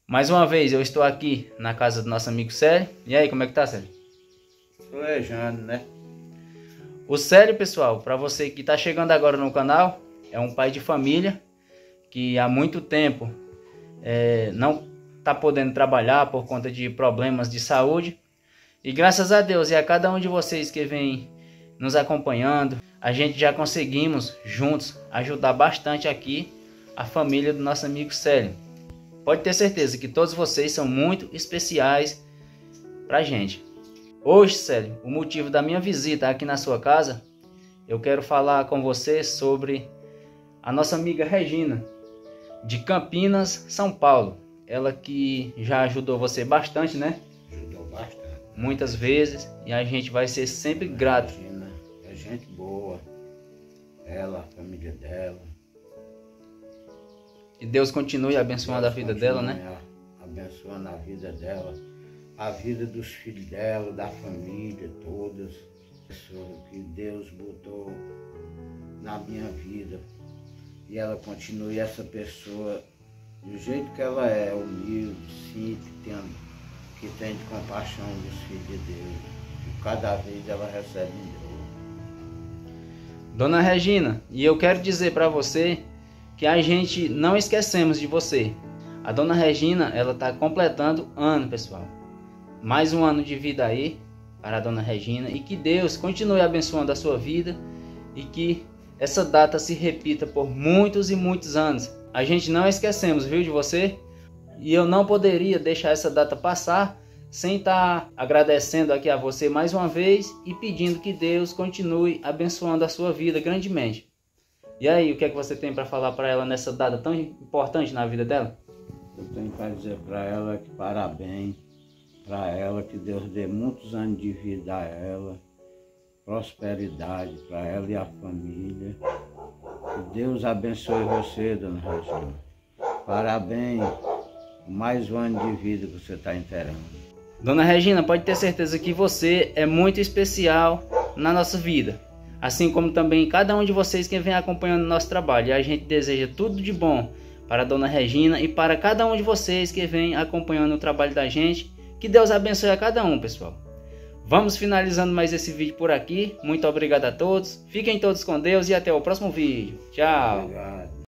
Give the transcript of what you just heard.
Mais uma vez eu estou aqui na casa do nosso amigo Célio. E aí, como é que tá, Célio? Planejando, né? O Célio, pessoal, para você que está chegando agora no canal, é um pai de família que há muito tempo não está podendo trabalhar por conta de problemas de saúde. E graças a Deus e a cada um de vocês que vem nos acompanhando, a gente já conseguimos juntos ajudar bastante aqui a família do nosso amigo Célio. Pode ter certeza que todos vocês são muito especiais pra gente. Hoje, Célio, o motivo da minha visita aqui na sua casa, eu quero falar com você sobre a nossa amiga Regina, de Campinas, São Paulo. Ela que já ajudou você bastante, né? Ajudou bastante. Muitas vezes, e a gente vai ser sempre grato. Regina é gente boa. Ela, a família dela. Que Deus continue abençoando a vida dela, né? Abençoando a vida dela, a vida dos filhos dela, da família, todas. Pessoas que Deus botou na minha vida. E ela continue essa pessoa do jeito que ela é, humilde, simples, que tem de compaixão dos filhos de Deus. E cada vez ela recebe um Deus. Dona Regina, e eu quero dizer para você que a gente não esquecemos de você. A Dona Regina, ela está completando ano, pessoal. Mais um ano de vida aí para a Dona Regina. E que Deus continue abençoando a sua vida e que essa data se repita por muitos e muitos anos. A gente não esquecemos, viu, de você. E eu não poderia deixar essa data passar sem estar agradecendo aqui a você mais uma vez e pedindo que Deus continue abençoando a sua vida grandemente. E aí, o que é que você tem para falar para ela nessa data tão importante na vida dela? Eu tenho para dizer para ela que parabéns para ela, que Deus dê muitos anos de vida a ela, prosperidade para ela e a família. Que Deus abençoe você, Dona Regina. Parabéns por mais um ano de vida que você está inteirando. Dona Regina, pode ter certeza que você é muito especial na nossa vida. Assim como também cada um de vocês que vem acompanhando o nosso trabalho. E a gente deseja tudo de bom para a Dona Regina e para cada um de vocês que vem acompanhando o trabalho da gente. Que Deus abençoe a cada um, pessoal. Vamos finalizando mais esse vídeo por aqui. Muito obrigado a todos. Fiquem todos com Deus e até o próximo vídeo. Tchau. Obrigado.